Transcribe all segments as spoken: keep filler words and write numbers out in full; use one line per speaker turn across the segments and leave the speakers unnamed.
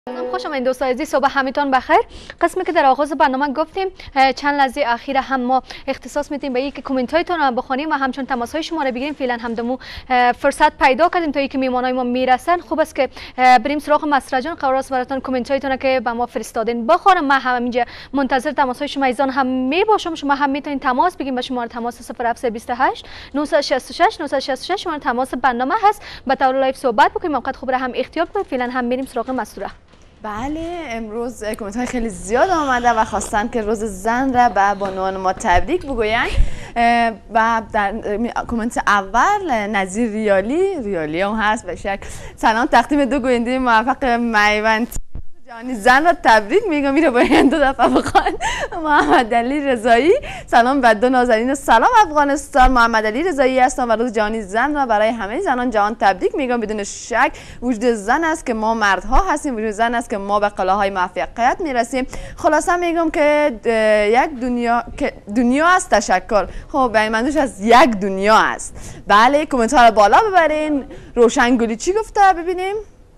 خوش آمدید دوستان عزیز، صبح همتون بخیر. قسمی که در آغاز برنامه گفتیم چند لحظه اخیر هم ما اختصاص میدیم به اینکه کامنت هایتون رو بخونیم و همچنین تماس های شما رو بگیریم. فعلا هم دمو فرصت پیدا کردیم تا اینکه میهمانای ما میرسن. خوب است که بریم سراغ مسرا جان. قرار است براتون کامنت هایتون که به ما فرستادین بخونم. من هم اینجا منتظر تماس های شما ایزان هم می باشم. شما هم میتونین تماس بگیم به شماره تماس صفر هفت دو هشت نه شش شش نه شش شش. شماره تماس برنامه هست. به طور لایو صحبت بکنیم. موقع خوب را هم اختیار کنید. فعلا هم میریم سراغ مسرا.
بله، امروز کامنت های خیلی زیاد آمده و خواستن که روز زن را به بانوان ما تبریک بگوین. و در کامنت اول نظیر ریالی ریالی هم هست به شک سلام تقدیم دو گوینده موفق میوند جهانی زن را تبریک میگم. میره باید دو دفعه بخوان. محمد علی رضایی سلام به دو نازنین. سلام افغانستان. محمد علی رضایی هستم و روز جهانی زن را برای همه زنان جهان تبریک میگم. بدون شک وجود زن است که ما مردها هستیم، وجود زن است که ما به قلاهای موفقیت میرسیم. خلاصه میگم که یک دنیا که دنیا است. تشکر. خب به منظورش از یک دنیا است. بله، کامنت ها رو بالا ببرین. روشنگلی چی گفته ببینیم؟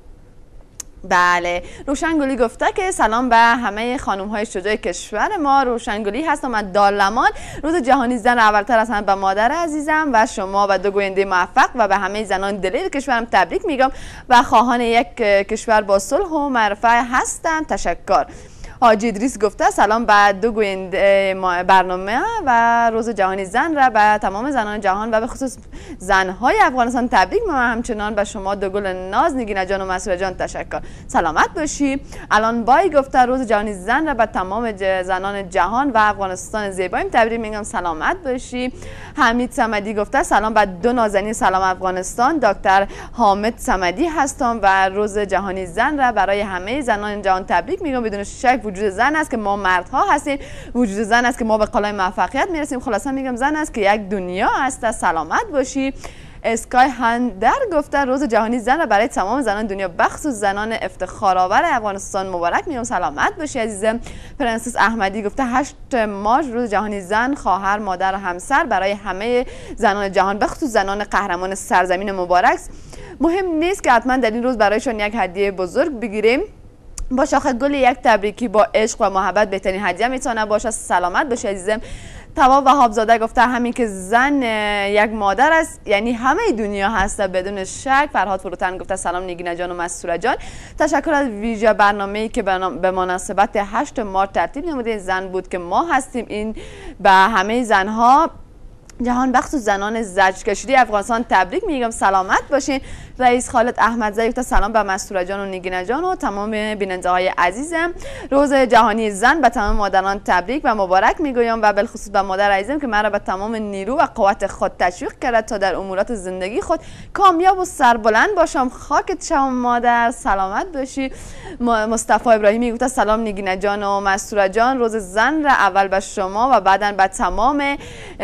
بله، روشنگلی گفته که سلام به همه خانم های شجاع کشور ما. روشنگلی هستم از دالمان. روز جهانی زن اولتر از همه به مادر عزیزم و شما و دو گوینده موفق و به همه زنان دلیر کشورم تبریک میگم و خواهان یک کشور با صلح و مرفع هستم. تشکر. حاجی ادریس گفته سلام به دو گوینده برنامه و روز جهانی زن را به تمام زنان جهان و به خصوص زنهای افغانستان تبریک میگم. همچنان به شما دو گل ناز نگینه جان و مسعود جان تشکر. سلامت باشی. الان بای گفته روز جهانی زن را به تمام زنان جهان و افغانستان زیباییم تبریک میگم. سلامت باشی. حمید صمدی گفته سلام به دو نازنین. سلام افغانستان. دکتر حامد صمدی هستم و روز جهانی زن را برای همه زنان جهان تبریک میگم. بدون شک وجود زن است که ما مردها هستیم، وجود زن است که ما به قلای موفقیت میرسیم. خلاصا میگم زن است که یک دنیا است. سلامت باشی. اسکای هندر گفته روز جهانی زن را برای تمام زنان دنیا بخصوص زنان افتخارآور افغانستان مبارک میگم. سلامت باشی عزیزم. پرنسس احمدی گفته هشت مارس روز جهانی زن خواهر مادر و همسر برای همه زنان جهان بخصوص زنان قهرمان سرزمین مبارک. مهم نیست که حتما در این روز برایشان یک هدیه بزرگ بگیریم. با شاخ گل یک تبریکی با عشق و محبت بهترین هدیه میتونه باشه. سلامت باشه عزیزم. تواب وهابزاده گفته همین که زن یک مادر است یعنی همه دنیا هست بدون شک. فرهاد فروتن گفته سلام نگینه جان و مسرور جان. تشکر از ویژه برنامه‌ای که به مناسبت هشت مارس ترتیب نموده. زن بود که ما هستیم. این به همه زنها جهان بخصوص زنان زج کشیده افغانستان تبریک میگم. سلامت باشین. رئیس خالد احمدزاده گفته سلام به مسرور جان و نگینه جان و تمام بیننده های عزیزم. روز جهانی زن به تمام مادران تبریک و مبارک میگویم و بالخصوص به مادر عزیزم که مرا به تمام نیرو و قوت خود تشویق کرد تا در امورات زندگی خود کامیاب و سربلند باشم. خاکت شم مادر. سلامت باشی. مصطفی ابراهیمی گفته سلام نگینه جان و مسرور جان. روز زن را اول به شما و بعدا به تمام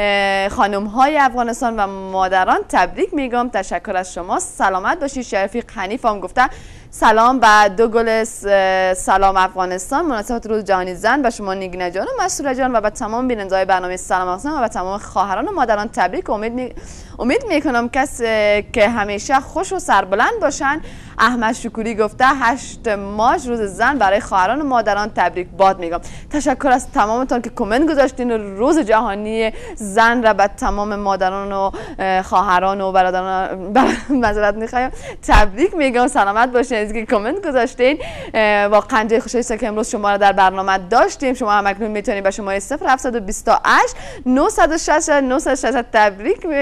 خانم های افغانستان و مادران تبریک میگم. تشکر از شما. سلامت باشی. شریفی حنیف هم گفته سلام به دو گل سلام افغانستان مناسبت روز جهانی زن به شما نگینه جان و مسرور جان و به تمام بیننده‌های برنامه سلام افغانستان و به تمام خواهران و مادران تبریک. امید می... امید میکنم کس که همیشه خوش و سربلند باشن. احمد شکوری گفته هشت مارس روز زن برای خواهران و مادران تبریک باد میگم. تشکر از تمامتون که کامنت گذاشتین و روز جهانی زن را به تمام مادران و خواهران و برادران معذرت میخوایم تبریک میگم. سلامت باشین از که کامنت گذاشتین. واقعا جای خوشی است که امروز شما را در برنامه داشتیم. شما هم اکنون میتونید به شماره صفر هفت دو هشت نه شش شش نه شش شش تبریک می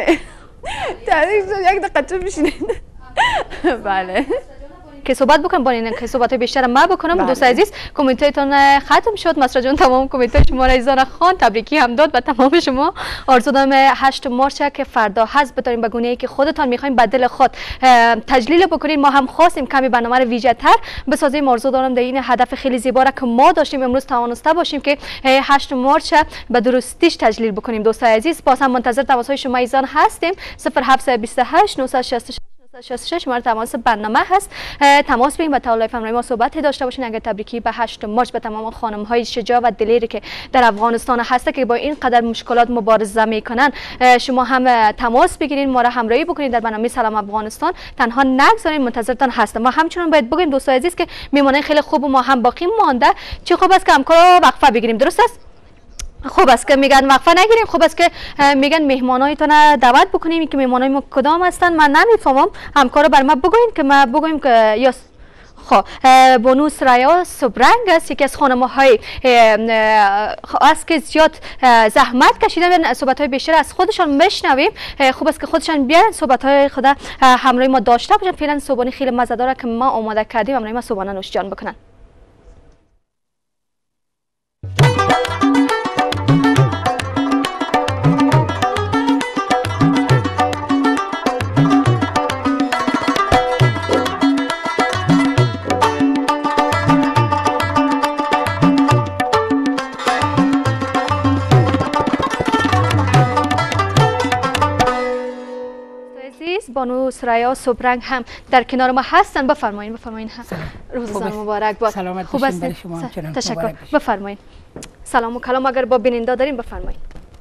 تبریک یک دقیقه چون بشینید. بله
که صحبت بکنم با این که صحبت بیشتر ما بکنم. دوست عزیز کامنتاتون ختم شد. مسرا جان تمام کامنت شما را ایزان خان تبریکی هم داد و تمام شما آرزو دارم هشت مارس که فردا هست بتونیم به گونه‌ای که خودتان میخواین به دل خود تجلیل بکنید. ما هم خواستیم کمی برنامه رو ویژه تر بسازیم. آرزو دارم در این هدف خیلی زیبا را که ما داشتیم امروز توانسته باشیم که هشت مارس به درستیش تجلیل بکنیم. دوست عزیز باز هم منتظر تماس‌های شما ایزان هستیم. صفر هفت دو هشت نه شش شش شصت و شش شماره تماس برنامه هست. تماس بگیرید و تا لایف همراه ما صحبت داشته باشین. اگر تبریکی به هشت مارچ به تمام خانم های شجاع و دلیری که در افغانستان هسته که با این قدر مشکلات مبارزه میکنن، شما هم تماس بگیرید، ما را همراهی بکنید در برنامه سلام افغانستان. تنها نگذارید، منتظرتان هستم. ما همچنان باید بگیم دوستان عزیز که میمانه خیلی خوب ما هم باقی مانده. چه خوب است که همکارا وقفه بگیریم، درست است؟ خوب است که میگن وقفه نگیریم، خوب است که میگن مهمانایتون دعوت بکنیم که مهمانای ما کدام هستن. من نمیفهمم، همکارا بر ما بگوین که ما بگویم که یا خب بانو سریا سبرنگ است، یکی از خانم‌های است که زیاد زحمت کشیدن. صحبت‌های بیشتر از خودشان بشنویم. خوب است که خودشان بیان صحبت‌های خود همراه ما داشته باشن. فعلا صبحانه خیلی مزه‌دار که ما آماده کردیم، همراه ما صبحانه نوش جان بکنن. بانو سریا سبرنگ هم در کنار ما هستن. بفرمایید بفرمایید. روزتون مبارک باد.
سلامت باشین برای شما همچنان.
تشکر. بفرمایید. سلام و کلام اگر با بیننده داریم بفرمایید.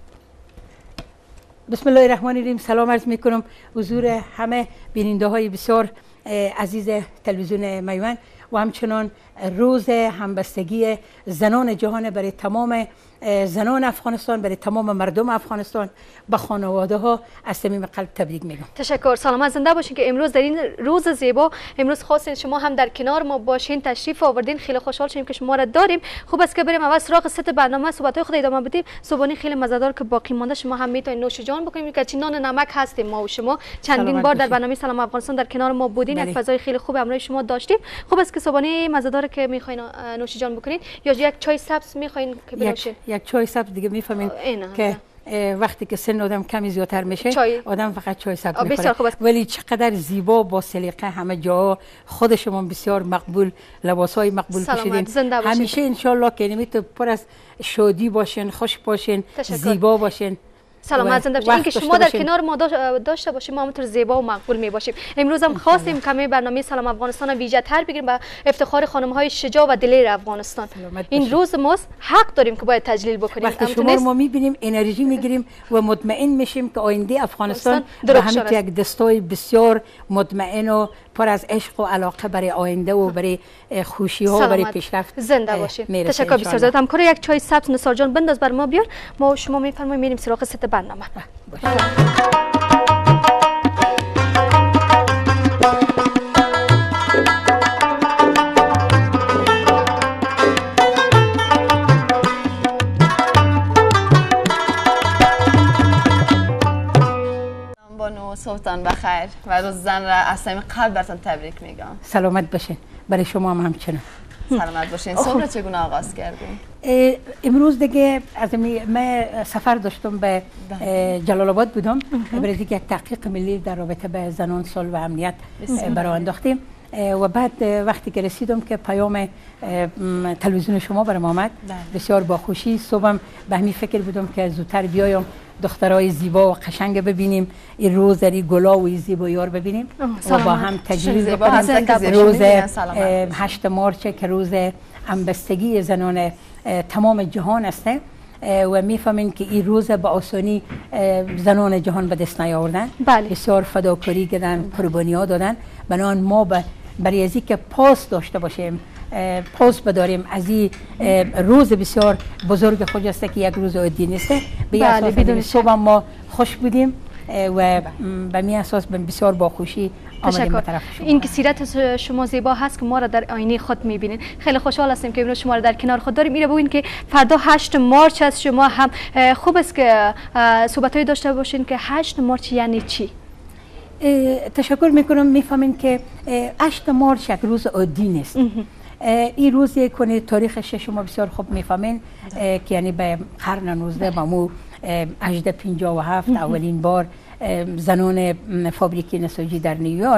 بسم الله الرحمن الرحیم. سلام عرض میکنم حضور همه بیننده های بسیار عزیز تلویزیون میوان و همچنان روز همبستگی زنان جهان برای تمام زنان افغانستان، برای تمام مردم افغانستان، به خانواده ها از صمیم قلب تبریک میگم.
تشکر. سلامت زنده باشین که امروز در این روز زیبا امروز خواستین شما هم در کنار ما باشین، تشریف آوردین. خیلی خوشحال شدیم که شما را داریم. خوب است که بریم اول سراغ ست برنامه صحبت های خود ادامه بدیم. صبحانه خیلی مزه‌دار که باقی مانده شما هم میتونید نوش جان بکنید که چی نان نمک هستیم ما و شما. چندین بار در برنامه سلام افغانستان در کنار ما بودین، یک فضای خیلی خوب همراه شما داشتیم. خوب است که صبحانه مزه‌دار که میخواین نوش جان بکنید یا یک چای سبز میخواین که بنوشین.
یک چای سبز دیگه میفهمین که وقتی که سن آدم کمی زیادتر میشه چای. آدم فقط چای سبز میخوره، ولی چقدر زیبا با سلیقه همه جا خود شما بسیار مقبول، لباسای مقبول پوشیدین. همیشه انشالله که نمیتون پر از شادی باشین، خوش باشین، زیبا باشین.
سلامت زنده باشین. اینکه شما در کنار ما داشته باشیم ما همونطور زیبا و مقبول می باشیم. امروز هم خواستیم کمی برنامه سلام افغانستان ویژه تر بگیریم به افتخار خانم های شجاع و دلیر افغانستان. این روز ماست، حق داریم که باید تجلیل بکنیم.
وقتی شما رو ما میبینیم انرژی میگیریم و مطمئن میشیم که آینده افغانستان به همین یک دستای بسیار مطمئن و پر از عشق و علاقه برای آینده و برای خوشی ها و برای پیشرفت
زنده باشین. تشکر بسیار زیاد. همکار یک چای سبز نثار جان بنداز بر ما بیار. ما شما میفرمایید میریم سراغ ست برنامه.
بانو صبحتان بخیر و روز زن را از صمیم قلب براتون تبریک میگم.
سلامت باشین. برای شما هم همچنان.
سلامت باشین. صبح چگونه آغاز کردیم؟
امروز دیگه از من سفر داشتم به جلال آباد بودم برای دیگه یک تحقیق ملی در رابطه به زنان، صلح و امنیت برای انداختیم و بعد وقتی که رسیدم که پیام تلویزیون شما برام آمد بسیار با خوشی صبحم به همین فکر بودم که زودتر بیایم دخترای زیبا و قشنگ ببینیم، این روز در این گلا و زیبایی رو ببینیم و با هم تجلیل بکنیم. روز هشت مارچ که روز همبستگی زنان تمام جهان است و میفهمین که این روز با آسانی زنان جهان به دست نیاوردن. بسیار فداکاری کردن، قربانی ها دادن. بنابراین ما برای ازی که پاس داشته باشیم، پاس بداریم از این روز بسیار بزرگ خود است که یک روز عادی نیست. به اساس بدون صبح ما خوش بودیم و به می اساس بسیار با خوشی آمدیم به طرف شما.
این که سیرت شما زیبا هست که ما را در آینه خود میبینید. خیلی خوشحال هستیم که امروز شما را در کنار خود داریم. میره ببینید که فردا هشت مارچ است. شما هم خوب است که صحبتایی داشته باشین که هشت مارچ یعنی چی؟
تشکر میکنم. میفهمین که هشت مارچ یک روز عادی نیست. این روز یک کنه تاریخش شما بسیار خوب میفهمین که یعنی به قرن نوزده با مو هجده پنجاه و هفت اولین بار زنان فابریکی نساجی در نیویورک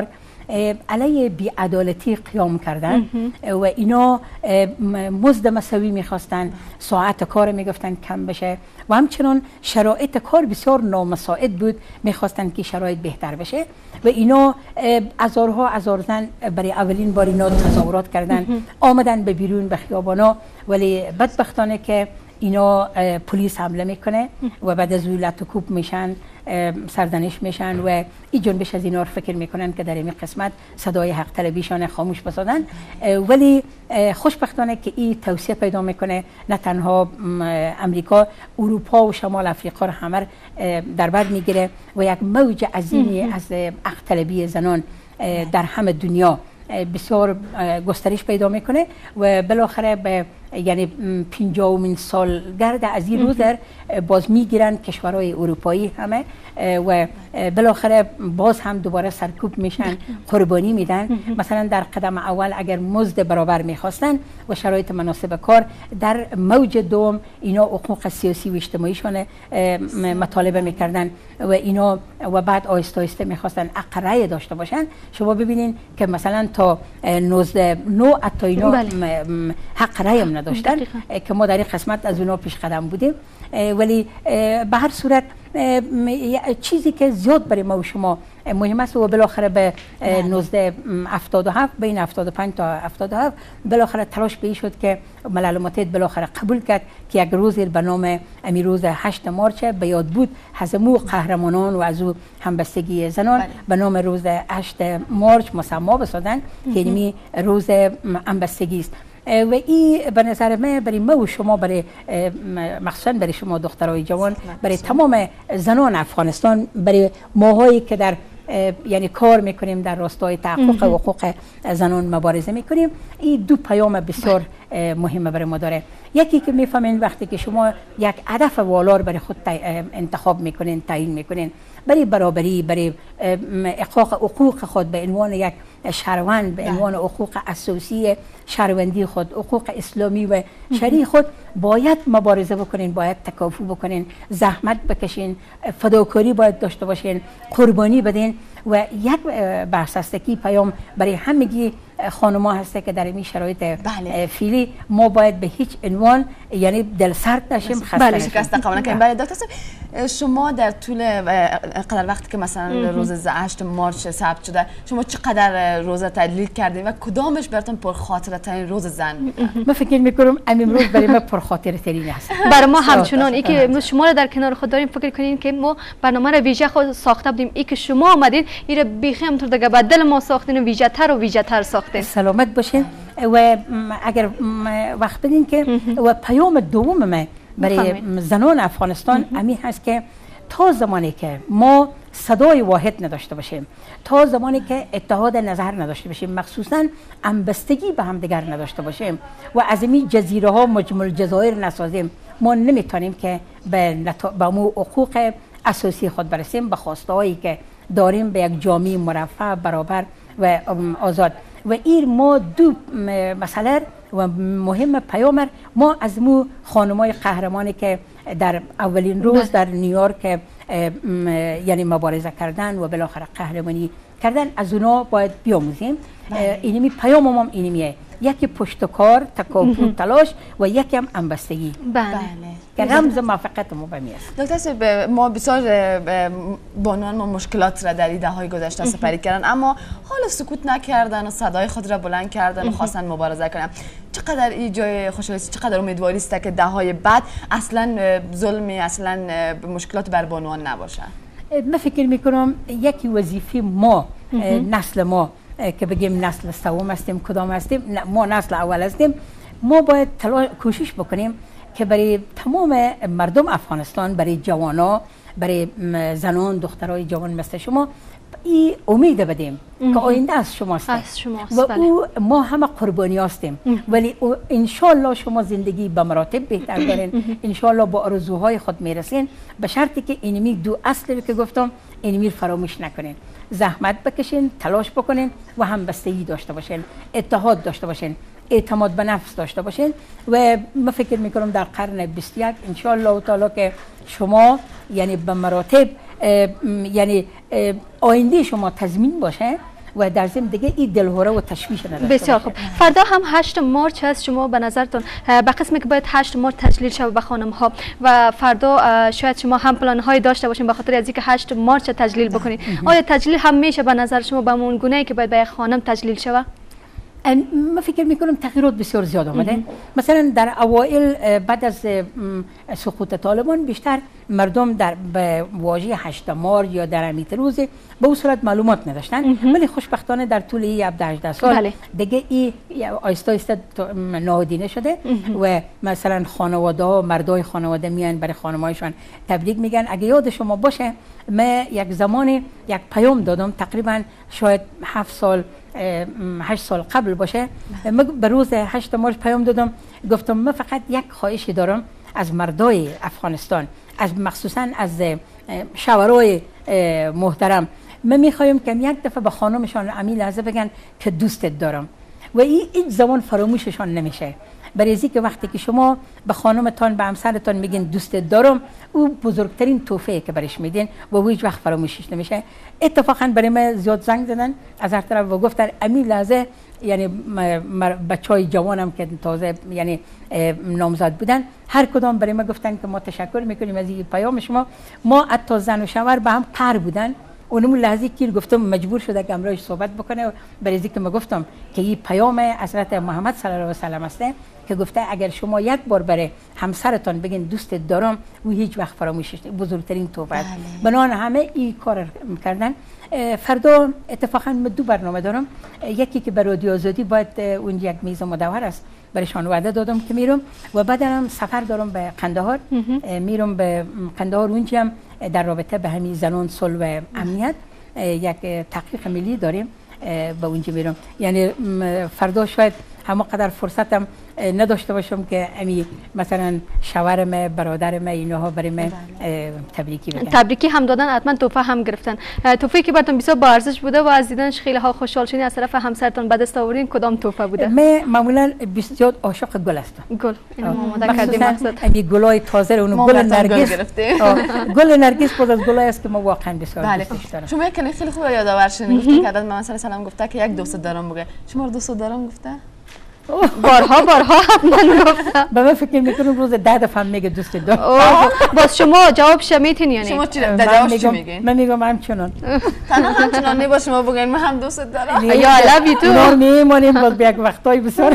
علیه بی‌عدالتی قیام کردن و اینا مزد مساوی میخواستن، ساعت کار میگفتن کم بشه و همچنان شرایط کار بسیار نامساعد بود، میخواستن که شرایط بهتر بشه و اینا هزارها هزار زن برای اولین بار اینا تظاهرات کردن، آمدن به بیرون به خیابانا، ولی بدبختانه که اینا پلیس حمله میکنه و بعد از لط و کوب میشن، سرزنش میشن و این جنبش از اینا رو فکر میکنن که در این قسمت صدای حق طلبیشان خاموش بسازن. ولی خوشبختانه که این توسعه پیدا میکنه، نه تنها امریکا، اروپا و شمال افریقا رو همه در بر میگیره و یک موج عظیمی از حق طلبی زنان در همه دنیا بسیار گسترش پیدا میکنه و بالاخره به یعنی پنجاهمین سالگرد از این روز در باز میگیرن کشورهای اروپایی همه و بالاخره باز هم دوباره سرکوب میشن، قربانی میدن. مثلا در قدم اول اگر مزد برابر میخواستن و شرایط مناسب کار، در موج دوم اینا حقوق سیاسی و اجتماعیشان مطالبه میکردن و اینا و بعد آهسته آهسته میخواستن حق رأی داشته باشن. شما ببینین که مثلا تا نوزده نو حتی اینا حق رأی هم نداشتن که ما در این قسمت از اونا پیش قدم بودیم. ولی به هر صورت چیزی که زیاد برای ما و شما مهم است و بالاخره به نوزده هفتاد و هفت بین هفتاد و پنج تا هفتاد و هفت بالاخره تلاش به این شد که ملل متحد بالاخره قبول کرد که یک روز به نام امی روز هشت مارچ به یاد بود هزمو قهرمانان و از او همبستگی زنان به نام روز هشت مارچ مسما بسازن که اینمی روز همبستگی است. و این به نظر من برای ما و شما، برای مخصوصا برای شما دخترای جوان، برای تمام زنان افغانستان، برای ماهایی که در یعنی کار میکنیم در راستای تحقق حقوق زنان مبارزه میکنیم، این دو پیام بسیار مهمه برای ما داره. یکی که میفهمین وقتی که شما یک هدف والا برای خود انتخاب میکنین، تعیین میکنین، برای برابری، برای احقاق حقوق خود به عنوان یک شهروند، به عنوان حقوق اساسی شهروندی خود، حقوق اسلامی و شرعی خود، باید مبارزه بکنین، باید تکافؤ بکنین، زحمت بکشین، فداکاری باید داشته باشین، قربانی بدین. و یک بحث است که پیام برای همگی خانم‌ها هسته که در این شرایط بله. فعلی ما باید به هیچ عنوان یعنی دل سرد نشیم، خسته
بله شکست قبول نکنیم. بله دکتر شما در طول قدر وقتی که مثلا روز هشت مارچ ثبت شده، شما چقدر روزه تحلیل کردید و کدامش براتون پرخاطره ترین روز زن؟
من فکر می‌کنم امروز برای ما پرخاطره ترین است.
برای ما همچنان ای که امروز شما رو در کنار خود داریم، فکر کنین که ما برنامه رو ویژه خود ساخته بودیم، ای که شما آمدین این رو بیخی همونطور دیگه بدل ما ساختین و ویژه تر و ویژه تر ساختین.
سلامت باشین. و اگر وقت بدین که و پیام دوم ما برای زنان افغانستان همین هست که تا زمانی که ما صدای واحد نداشته باشیم، تا زمانی که اتحاد نظر نداشته باشیم، مخصوصا همبستگی به هم دیگر نداشته باشیم و از این جزیره ها مجمل جزایر نسازیم، ما نمیتونیم که به به حقوق اساسی خود برسیم، به خواسته هایی که داریم به یک جامعه مرفه، برابر و آزاد. و این ما دو مسئله و مهم پیام ما از مو خانمای قهرمانی که در اولین روز در نیویورک یعنی مبارزه کردن و بالاخره قهرمانی کردن، از اونا باید بیاموزیم. اینمی پیام هم اینمیه، یکی پشتکار، تکافؤ، تلاش و یکی هم همبستگی.
بله
که رمز موفقیت ما به می است.
دکتر ما بسیار بانوان ما مشکلات را در دههای گذشته سپری کردن، اما حالا سکوت نکردن و صدای خود را بلند کردن و خواستن مبارزه کنن. چقدر این جای خوشحالی، چقدر امیدواری است که دههای بعد اصلا ظلمی، اصلا مشکلات بر بانوان نباشه؟
من فکر میکنم یکی وظیفه ما، نسل ما که بگیم نسل سوم هستیم کدام هستیم، ما نسل اول هستیم، ما باید کوشش بکنیم که برای تمام مردم افغانستان، برای جوانا، برای زنان دخترای جوان مثل شما این امید بدیم که آینده از شماست و بله. او ما همه قربانی هستیم، ولی انشالله شما زندگی به مراتب بهتر دارین، انشالله با آرزوهای خود میرسین، به شرطی که اینمی دو اصلی که گفتم اینمی فراموش نکنین، زحمت بکشین، تلاش بکنین و همبستگی داشته باشین، اتحاد داشته باشین، اعتماد به نفس داشته باشین. و من فکر میکنم در قرن بیست و یک ان شاء الله تعالی که شما یعنی به مراتب یعنی آینده شما تضمین باشه و در ضمن دیگه این دلهوره و تشویش نداشته.
بسیار خوب. فردا هم هشت مارچ هست. شما به نظرتون به قسمی که باید هشت مارچ تجلیل شود به خانم ها و فردا شاید شما هم پلان های داشته باشین به خاطر از اینکه هشت مارچ تجلیل بکنین، آیا تجلیل همیشه به نظر شما به اون گونه‌ای که باید به خانم تجلیل شود؟
من فکر میکنم تغییرات بسیار زیاد آمده. مثلا در اوایل بعد از سقوط طالبان بیشتر مردم در به واژه هشت مارچ یا در امیت روز به اون صورت معلومات نداشتن، ولی خوشبختانه در طول این هفده سال بله. دیگه این آیسته آیسته نهادینه شده و مثلا خانواده ها مردای خانواده میان برای خانمایشان تبریک میگن. اگه یاد شما باشه من یک زمانی یک پیام دادم تقریبا شاید هفت سال هشت سال قبل باشه، من به روز هشت مارچ پیام دادم گفتم من فقط یک خواهشی دارم از مردای افغانستان، از مخصوصا از شوهرای محترم، من میخوایم که یک دفعه به خانمشان امی لحظه بگن که دوستت دارم و این هیچ زمان فراموششان نمیشه. برای که وقتی که شما به خانمتان به همسرتان میگین دوستت دارم، او بزرگترین تحفه که برش میدین و او هیچ وقت فراموشش نمیشه. اتفاقا برای من زیاد زنگ زدن از هر طرف و گفتن امی لحظه یعنی بچهای جوانم که تازه یعنی نامزد بودن هر کدام برای ما گفتن که ما تشکر میکنیم از این پیام شما. ما حتی زن و شوهر به هم قهر بودن، اونم لحظه که گفتم مجبور شده که امروز صحبت بکنه برای اینکه ما گفتم که این پیام حضرت محمد صلی الله علیه و سلم است که گفته اگر شما یک بار برای همسرتان بگین دوستت دارم و هیچ وقت فراموشش بزرگترین توفه است. بنابراین همه این کار کردن. فردا اتفاقا من دو برنامه دارم، یکی که به رادیو آزادی باید اون یک میز مدور است برایشان وعده دادم که میرم و بعدم سفر دارم به قندهار، میرم به قندهار اونجا در رابطه به همین زنان صلح و امنیت یک تحقیق ملی داریم به اونجا میرم. یعنی فردا شاید همه قدر فرصتم نداشته باشم که امی مثلا شوهرم برادرم اینها برای من تبریکی بگن.
تبریکی هم دادن، حتما تحفه هم گرفتن. تحفه‌ای که براتون بسیار با ارزش بوده و از دیدنش خیلی ها خوشحال شدین از طرف همسرتون به دست آوردین، کدام تحفه بوده؟
من معمولا بسیار عاشق گل هستم.
گل اینو ما آماده کردیم مقصد.
امی گلای تازه اون گل نرگس. گل نرگس بود از گلای است که ما واقعا بسیار دوست دارم.
شما یک خیلی خوب یادآور شدین گفتین که من مثلا سلام گفته که یک دوست دارم بگه. شما رو دوست دارم گفته؟
بارها بارها حتما گفتم.
به من فکر میکنم روز ده دفعه میگه دوست دارم.
باز شما جوابش میتین یعنی؟
شما چی جوابش چی میگین؟
من میگم همچنان.
تنها همچنان نباشه شما بگین من هم دوست دارم.
یا لبی تو.
نور میمونیم باز به یک وقتای بسیار.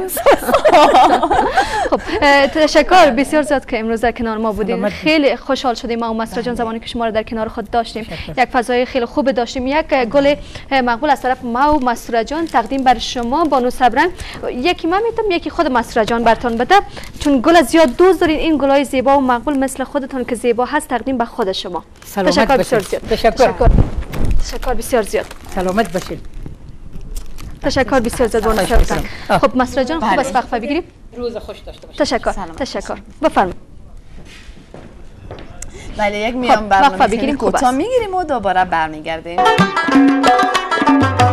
خب تشکر بسیار زیاد که امروز در کنار ما بودین. خیلی خوشحال شدیم ما و مسرا جان زمانی که شما رو در کنار خود داشتیم. یک فضای خیلی خوب داشتیم. یک گل مقبول از طرف ما و مسرا جان تقدیم بر شما بانو صبرن. یکی من میتونم یکی خود مسرا جان براتون بده، چون گل زیاد دوست دارین این گلای زیبا و مقبول مثل خودتون که زیبا هست تقدیم به خود شما. تشکر بسیار زیاد.
تشکر.
تشکر بسیار زیاد.
سلامت باشید.
تشکر بسیار زیاد بانو صبرن. خب مسرا جان خوب است وقفه بگیریم.
روز خوش داشته باشید.
تشکر. تشکر. بفرمایید.
بله یک میام برنامه بگیریم کوتاه میگیریم و دوباره برمیگردیم.